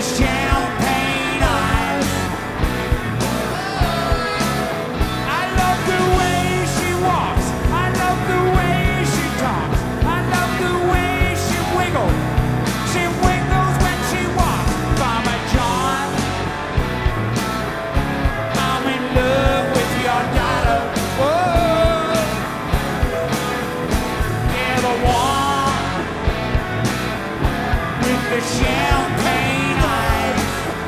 champagne eyes. I love the way she walks. I love the way she talks. I love the way she wiggles. She wiggles when she walks. Farmer John, I'm in love with your daughter. Whoa. Yeah, the one with the champagne eyes.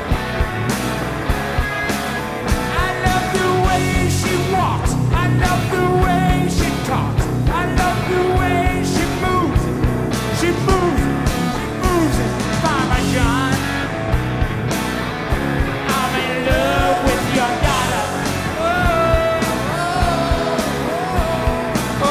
I love the way she walks. I love the way she talks. I love the way she moves. She moves. She moves. Farmer John, I'm in love with your daughter. Oh, oh, oh,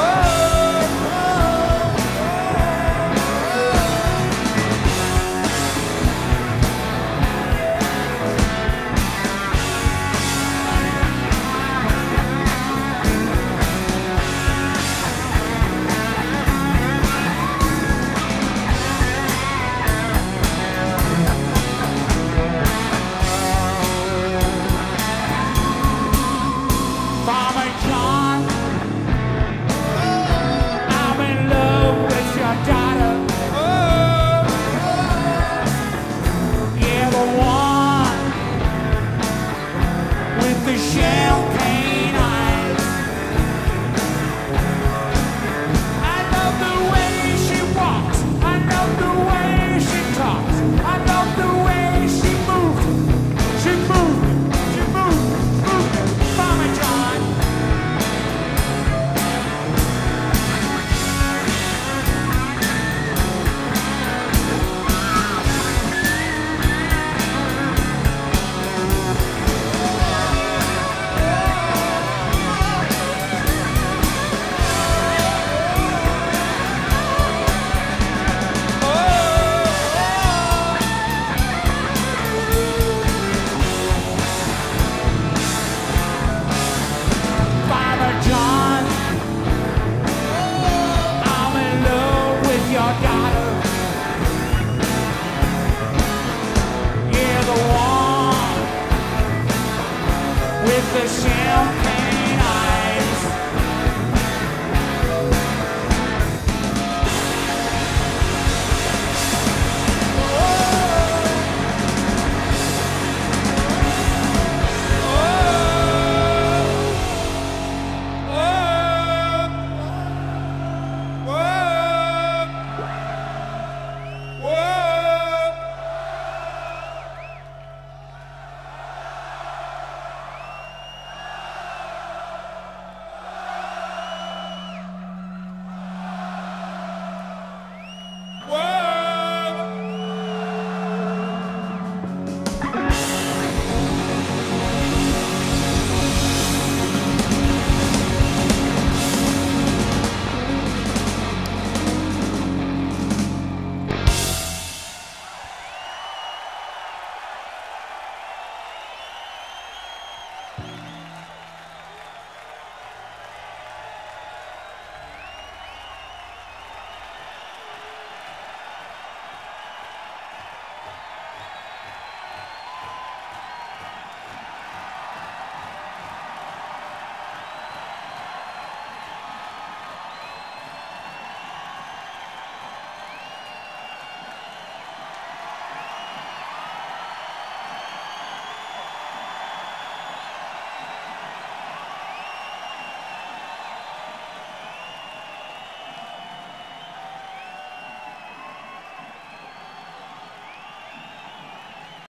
Farmer John, I'm in love with your daughter. Oh, yeah, the one with the champagne eyes. I love the way she walks. I love the way she talks. I love the way she moves. She moves. She moves. Moves. Farmer John. Farmer John, I'm in love with your daughter. Yeah, the one with the champagne